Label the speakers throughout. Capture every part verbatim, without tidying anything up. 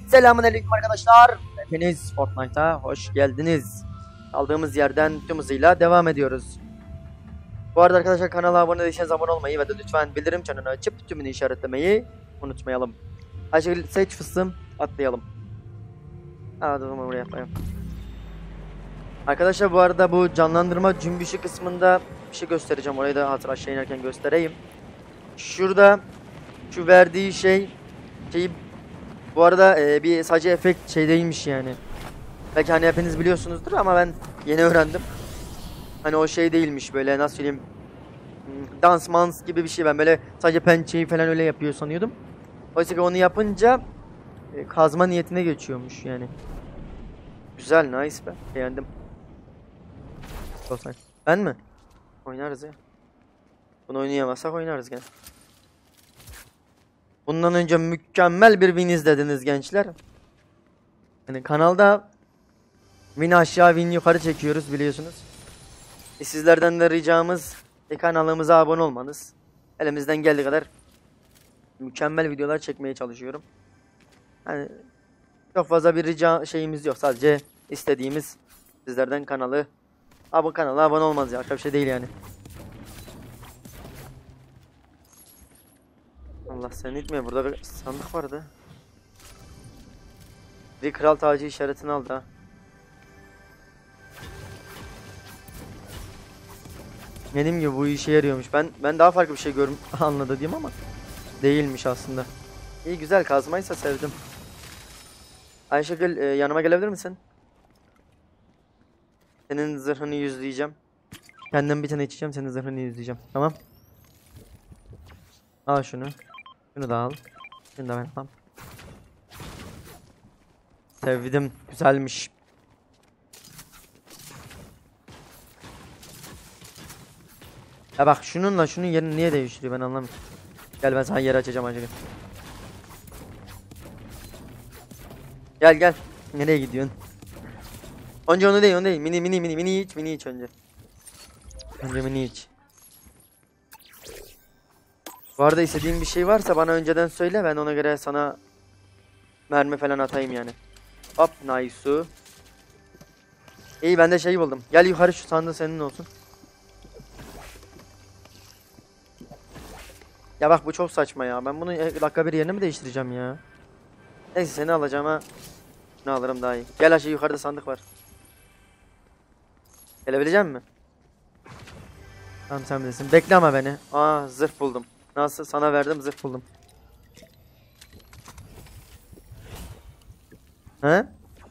Speaker 1: Selamünaleyküm arkadaşlar. Hepiniz Fortnite'a hoş geldiniz. Kaldığımız yerden tüm hızıyla devam ediyoruz. Bu arada arkadaşlar, kanala abone değilseniz abone olmayı ve de lütfen bildirim çanını açıp tümünü işaretlemeyi unutmayalım. Ayşegül seç fıstığım, atlayalım. Aa, dur buraya yapayım. Arkadaşlar bu arada bu canlandırma cümbüşü kısmında bir şey göstereceğim. Orayı da hatır aşağı inerken göstereyim. Şurada şu verdiği şey şeyi bu arada e, bir sadece efekt şey değilmiş yani. Belki hani hepiniz biliyorsunuzdur ama ben yeni öğrendim. Hani o şey değilmiş, böyle nasıl söyleyeyim, dans mans gibi bir şey. Ben böyle sadece pençeyi falan öyle yapıyor sanıyordum. Oysa ki onu yapınca e, kazma niyetine geçiyormuş yani. Güzel, nice be, beğendim. Ben mi? Oynarız ya. Bunu oynayamazsak oynarız gene. Bundan önce mükemmel bir win izlediniz gençler. Yani kanalda win aşağı win yukarı çekiyoruz biliyorsunuz. E sizlerden de ricamız e kanalımıza abone olmanız. Elimizden geldiği kadar mükemmel videolar çekmeye çalışıyorum. Yani çok fazla bir rica şeyimiz yok. Sadece istediğimiz sizlerden kanalı abi kanala abone olmanız ya. Başka bir şey değil yani. Allah seni itmiyor. Burada bir sandık vardı. Bir kral tacı işaretini aldı ha. Benim gibi bu işe yarıyormuş. Ben ben daha farklı bir şey görüm anladı diyeyim ama değilmiş aslında. İyi, güzel, kazmaysa sevdim. Ayşegül e, yanıma gelebilir misin? Senin zırhını yüzleyeceğim. Kendim bir tane içeceğim, senin zırhını yüzleyeceğim. Tamam. Al şunu. Şunu da al. Şunu da ben alayım. Sevdim. Güzelmiş. Ya bak, şununla şunun yerini niye değiştiriyor ben anlamıyorum. Gel, ben sana yer açacağım acaba. Gel gel. Nereye gidiyorsun? Önce onu değil, onu değil. Mini mini mini mini iç, mini iç önce. Önce mini iç. Bu arada istediğin bir şey varsa bana önceden söyle, ben ona göre sana mermi falan atayım yani. Hop, nice. İyi, ben de şey buldum. Gel yukarı, şu sandığı senin olsun. Ya bak, bu çok saçma ya. Ben bunu dakika bir yerini mi değiştireceğim ya? Neyse, seni alacağım ha. Ne alırım daha iyi. Gel aşağı, yukarıda sandık var. Gelebilecek misin? Tamam, sen bilirsin. Bekle ama beni. Aa, zırh buldum. Nasıl? Sana verdim, zırh buldum. He?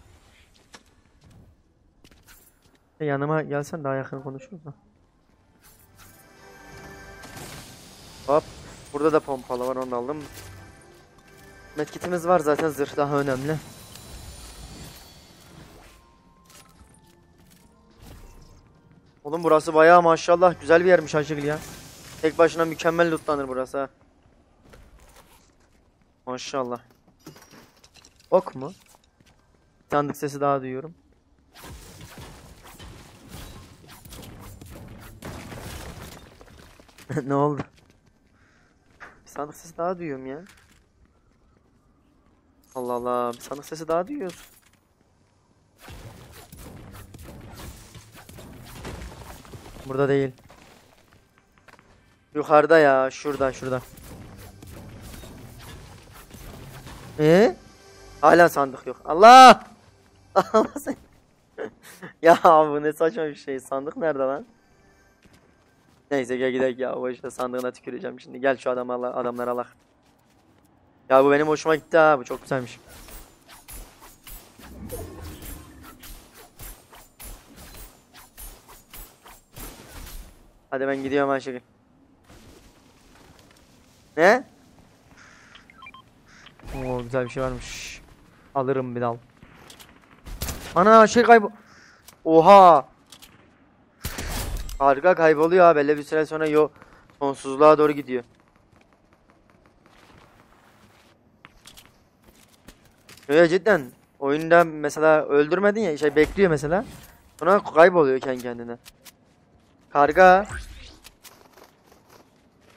Speaker 1: E, yanıma gelsen daha yakın konuşuruz da. Hop. Burada da pompalı var, onu da aldım. Medkitimiz var zaten, zırh daha önemli. Oğlum burası bayağı maşallah güzel bir yermiş Ayşegül ya. Tek başına mükemmel lootlanır burası ha. Maşallah. Ok mu? Sandık sesi daha duyuyorum. Ne oldu? Bir sandık sesi daha duyuyorum ya. Allah Allah, bir sandık sesi daha duyuyoruz. Burada değil. Yukarıda ya, şurada şurada. Ee? Hala sandık yok. Allah! Allah sen. Ya bu ne saçma bir şey. Sandık nerede lan? Neyse gel gidelim ya. O işte sandığına tüküreceğim şimdi. Gel şu adam Allah, adamlar Allah. Ya bu benim hoşuma gitti ha. Bu çok güzelmiş. Hadi ben gidiyorum Ayşegül. Ne? Oo, güzel bir şey varmış. Alırım bir dal. Ana şey kaybol. Oha. Harika, kayboluyor ha. Belli bir süre sonra yo sonsuzluğa doğru gidiyor. Öyle cidden. Oyunda mesela öldürmedin ya, şey bekliyor mesela. Sonra kayboluyor kendi kendine. Karga.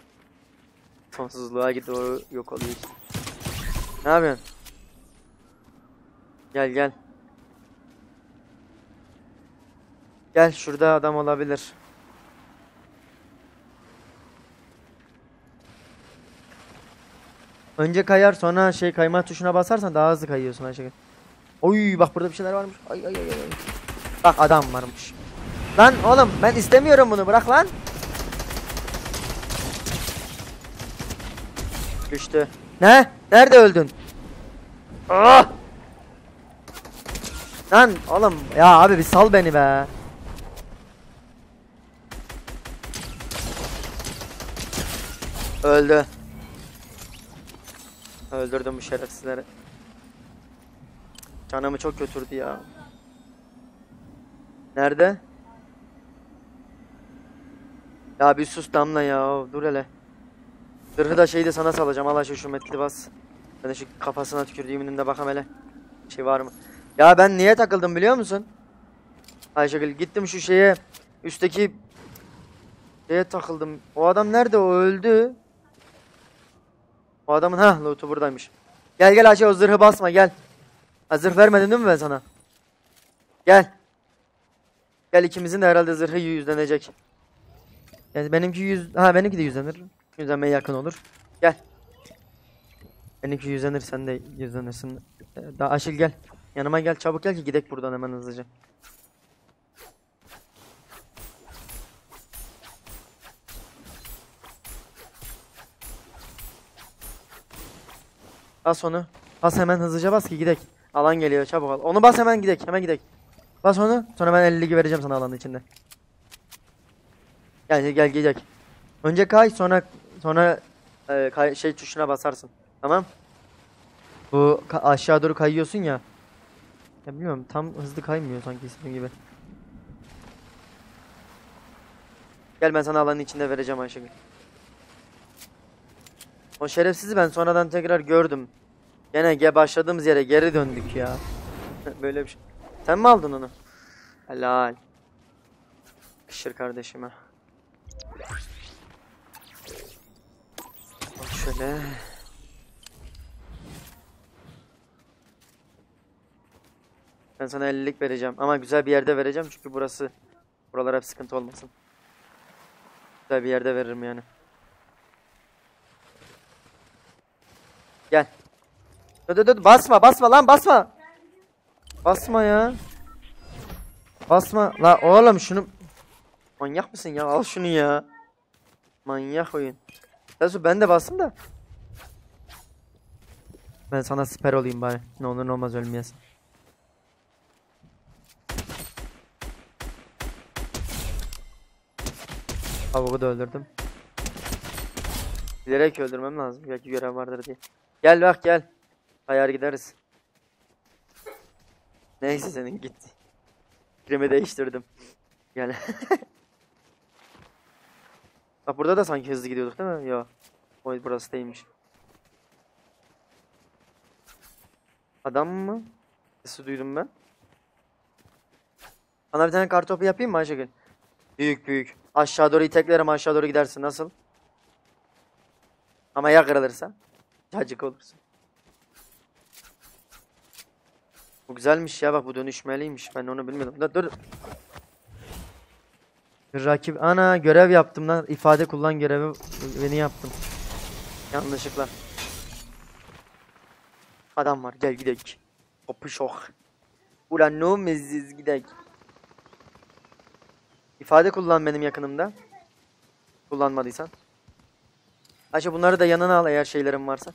Speaker 1: Sonsuzluğa doğru yok oluyor. Ne yapıyorsun? Gel gel. Gel şurada adam olabilir. Önce kayar sonra şey kayma tuşuna basarsan daha hızlı kayıyorsun Ayşegül. Oy bak burada bir şeyler varmış. Ay ay ay ay. Bak adam varmış. Lan oğlum ben istemiyorum bunu bırak lan. Düştü. Ne? Nerede öldün? Ah! Lan oğlum ya abi bir sal beni be. Öldü. Öldürdüm bu şerefsizleri. Canımı çok götürdü ya. Nerede? Ya bir sus Damla ya. Dur hele. Zırhı da şeyi de sana salacağım. Allah aşkına şu metli bas. Ben de şu kafasına tükürdüğümün de bakam hele. Bir şey var mı? Ya ben niye takıldım biliyor musun? Ayşegül gittim şu şeye. Üstteki şeye takıldım. O adam nerede? O öldü. O adamın ha loot'u buradaymış. Gel gel Ayşe o zırhı basma gel. Ha, zırh vermedin değil mi ben sana? Gel. Gel ikimizin de herhalde zırhı yüzlenecek. Yani benimki yüz... Ha benimki de yüzlenir. Yüzlenmeye yakın olur. Gel. Benimki yüzlenir sen de yüzlenirsin. Ee, Daha Aşil gel. Yanıma gel çabuk gel ki gidek buradan hemen hızlıca. Bas onu. Bas hemen hızlıca bas ki gidek. Alan geliyor çabuk al. Onu bas hemen gidek. Hemen gidek. Bas onu. Sonra ben elli vereceğim sana alanın içinde. Gel gel gidek. Önce kay sonra sonra e, kay, şey tuşuna basarsın. Tamam? Bu aşağı doğru kayıyorsun ya. Ya bilmiyorum tam hızlı kaymıyor sanki istediğin gibi. Gel ben sana alanın içinde vereceğim Ayşegül. O şerefsizi ben sonradan tekrar gördüm. Gene ge başladığımız yere geri döndük ya. Böyle bir şey. Sen mi aldın onu? Helal. Kışır kardeşime. Bak şöyle. Ben sana ellilik vereceğim ama güzel bir yerde vereceğim çünkü burası buralar hep sıkıntı olmasın. Güzel bir yerde veririm yani. Gel. Dur dur dur basma basma lan basma. Basma ya. Basma la oğlum şunu. Manyak mısın ya al şunu ya. Manyak oyun. Nasıl ben de bastım da. Ben sana siper olayım bari. Ne olur ne olmaz ölmeyesin. Tavuğu da öldürdüm. Bilerek öldürmem lazım. Belki görev vardır diye. Gel bak gel. Ayar gideriz. Neyse senin gitti. Fikrimi değiştirdim. Gel. Bak burada da sanki hızlı gidiyorduk değil mi? Yok. O burası değilmiş. Adam mı? Sesi duydum ben. Sana bir tane kartopu yapayım mı Ayşegül? Büyük büyük. Aşağı doğru iteklerim aşağı doğru gidersin. Nasıl? Ama ya kırılırsa? Cacık olursun. Bu güzelmiş ya bak bu dönüşmeliymiş. Ben onu bilmiyordum. Dur dur. Rakip ana görev yaptım lan. İfade kullan görevi beni yaptım. Yanlışlıkla. Adam var gel gidelim. Kopuşok. Ulan no meziz gidelim. İfade kullan benim yakınımda. Kullanmadıysan. Ayşe bunları da yanına al eğer şeylerin varsa.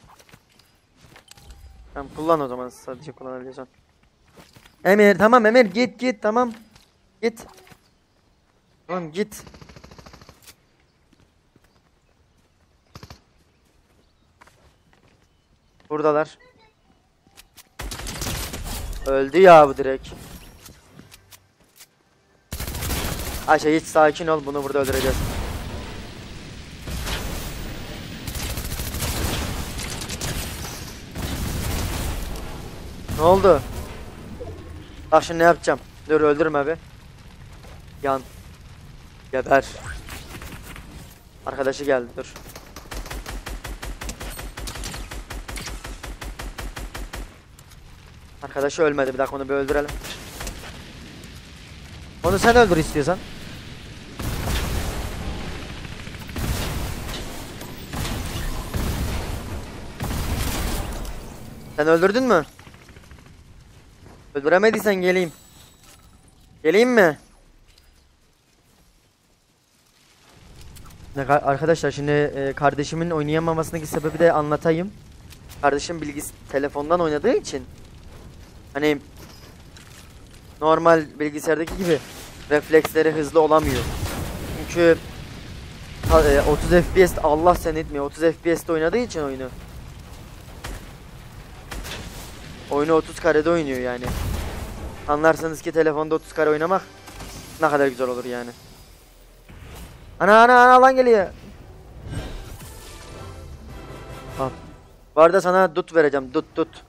Speaker 1: Tamam kullan o zaman sadece kullanabiliyorsan. Emir tamam Emir git git tamam. Git. Tamam git. Buradalar. Öldü ya bu direkt. Ayşe hiç sakin ol bunu burada öldüreceğiz. Ne oldu? Bak şimdi ne yapacağım? Dur öldürme be. Yan. Geber. Arkadaşı geldi dur. Arkadaşı ölmedi, bir dakika onu bir öldürelim. Onu sen öldür istiyorsan. Sen öldürdün mü? Öldüremediysen geleyim. Geleyim mi? Arkadaşlar şimdi e, kardeşimin oynayamamasındaki sebebi de anlatayım. Kardeşim bilgisi telefondan oynadığı için hani normal bilgisayardaki gibi refleksleri hızlı olamıyor. Çünkü e, otuz F P S, Allah sen etmiyor, otuz F P S'te oynadığı için oyunu. Oyunu otuz karede oynuyor yani. Anlarsanız ki telefonda otuz kare oynamak ne kadar güzel olur yani. Ana ana ana lan geliyor. Al. Bu arada sana dut vereceğim, dut dut.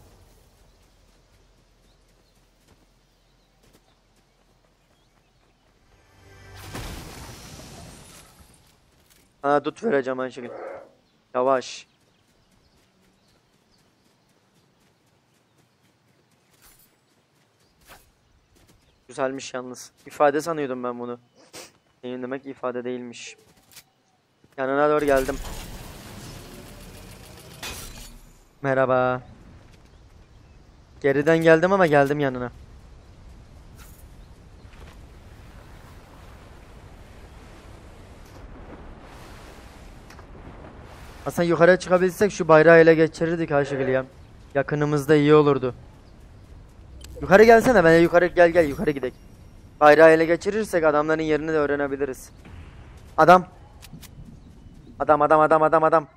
Speaker 1: Sana dut vereceğim Ayşegül. Yavaş. Güzelmiş yalnız. İfade sanıyordum ben bunu. Neyin demek ifade değilmiş. Yanına doğru geldim. Merhaba. Geriden geldim ama geldim yanına. Aslında yukarıya çıkabilsek şu bayrağı ele geçirirdik Ayşegül ya. Yakınımızda iyi olurdu. Yukarı gelsene, ben yukarı gel gel yukarı gidelim. Bayrağı ele geçirirsek adamların yerini de öğrenebiliriz. Adam. Adam adam adam adam adam.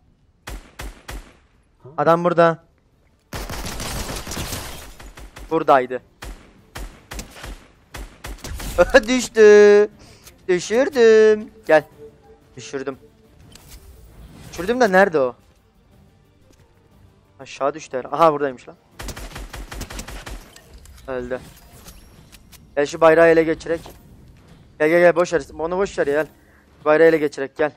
Speaker 1: Adam burada. Buradaydı. Düştü. Düşürdüm. Gel. Düşürdüm. Düşürdüm de nerede o? Aşağı düştü herhalde. Aha buradaymış lan. Öldü. Gel şu bayrağı ele geçirek. Gel gel gel boş ver. Onu boş ver gel. Bayrağı ele geçirek gel.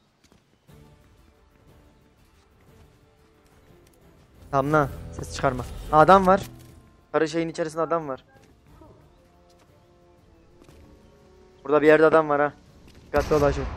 Speaker 1: Tamam lan. Ses çıkarma. Adam var. Sarı şeyin içerisinde adam var. Burada bir yerde adam var ha. Dikkatli ol Ayşe.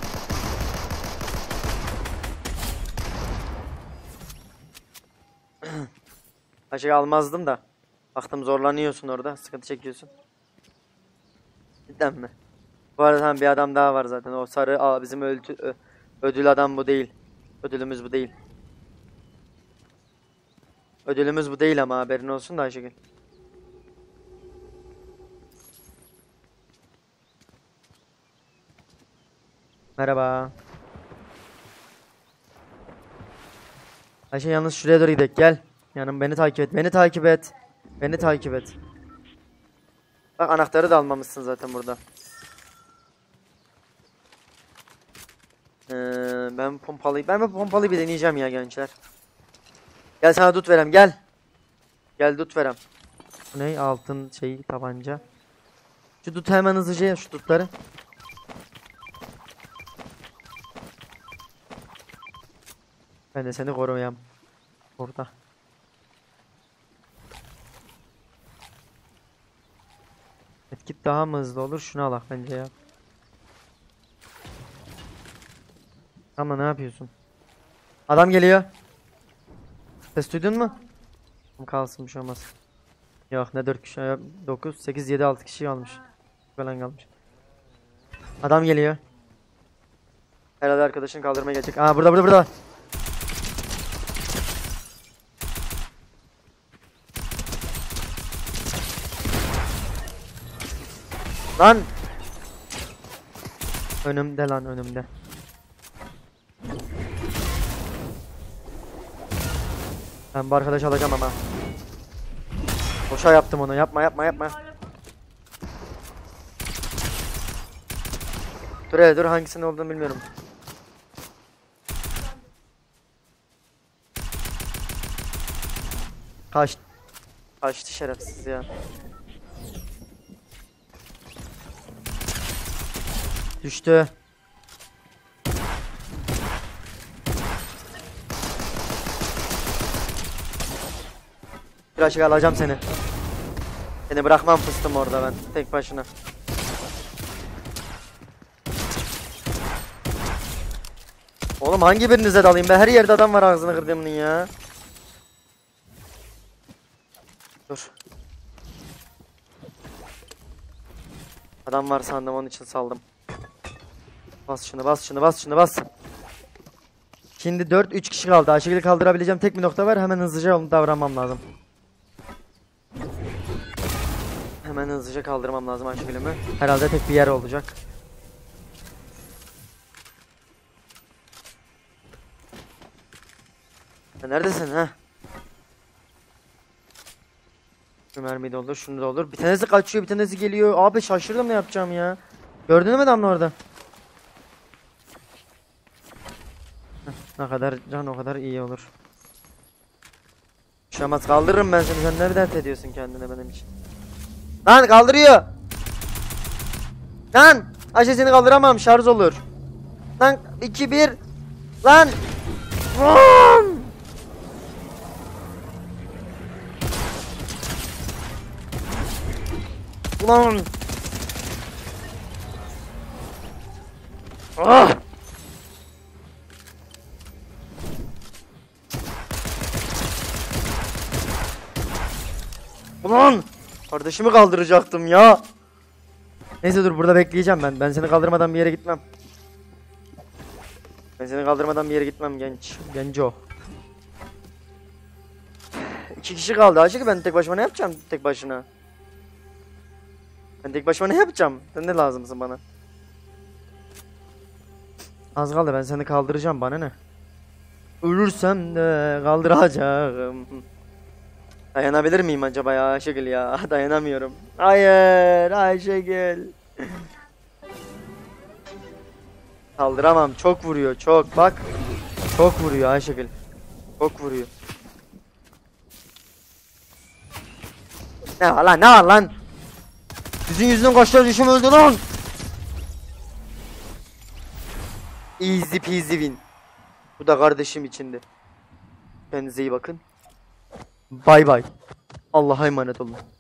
Speaker 1: Ayşe almazdım da. Baktım zorlanıyorsun orada. Sıkıntı çekiyorsun. Cidden mi? Bu arada tam bir adam daha var zaten. O sarı aa, bizim öldü, ö, ödül adam bu değil. Ödülümüz bu değil. Ödülümüz bu değil ama haberin olsun da Ayşegül. Merhaba. Ayşe yalnız şuraya doğru gidelim gel. Yanım beni takip et. Beni takip et. Beni takip et. Bak anahtarı da almamışsın zaten burada. Ee, ben pompalıyı ben bu pompalıyı bir deneyeceğim ya gençler. Gel sana dut verem gel. Gel dut verem. Bu ne? Altın şeyi tabanca. Şu dut hemen hızlıca şu dutları. Ben de seni koruyayım. Burada. Etkit daha mı hızlı olur? Şunu alak bence ya. Ama ne yapıyorsun? Adam geliyor. Ses duydun mu? Kalsın bir şey olmaz. Yok ne dört kişi, dokuz, sekiz, yedi, altı kişi kalmış. Falan kalmış. Adam geliyor. Herhalde arkadaşın kaldırmaya gelecek. Aa burada burada burada. Lan. Önümde lan önümde. Ben bu arkadaşı alacağım ama. Boşa yaptım onu. Yapma yapma yapma. Dur hele dur hangisinin olduğunu bilmiyorum. Kaç. Kaçtı şerefsiz ya. Düştü. Bir aşık alacağım seni. Seni bırakmam fıstım orada ben tek başına. Oğlum hangi birinize dalayım be? Her yerde adam var ağzını kırdığımın ya. Dur. Adam var sandım onun için saldım. Bas şunu bas şunu bas şunu bas. Şimdi dört üç kişi kaldı. Ayşegül'ü kaldırabileceğim tek bir nokta var. Hemen hızlıca davranmam lazım. Hemen hızlıca kaldırmam lazım Ayşegül'ümü. Herhalde tek bir yer olacak. Ya neredesin ha? Şu mermi de olur, şunu da olur. Bir tanesi kaçıyor, bir tanesi geliyor. Abi şaşırdım ne yapacağım ya. Gördün mü adamla orada? Heh, ne kadar can o kadar iyi olur. Şamaz kaldırırım ben seni. Sen ne dert ediyorsun kendine benim için? Lan kaldırıyor. Lan Ayşe seni kaldıramam, şarj olur. Lan iki bir. Lan. Lan. Ulan. Ah. Ulan. Kardeşimi kaldıracaktım ya. Neyse dur burada bekleyeceğim ben. Ben seni kaldırmadan bir yere gitmem. Ben seni kaldırmadan bir yere gitmem genç. Genco. İki kişi kaldı. Aşık ben tek başıma ne yapacağım tek başına? Ben tek başıma ne yapacağım? Sen ne lazımsın bana? Az kaldı ben seni kaldıracağım bana ne? Ölürsem de kaldıracağım. Dayanabilir miyim acaba ya Ayşegül ya? Dayanamıyorum. Hayır Ayşegül. Kaldıramam. Çok vuruyor. Çok bak. Çok vuruyor Ayşegül. Çok vuruyor. Ne var lan? Ne var lan? Sizin yüzünden kaçlar düşüm öldü lan. Easy peasy win. Bu da kardeşim içindi. Kendinize iyi bakın. Bay bay. Allah'a emanet olun.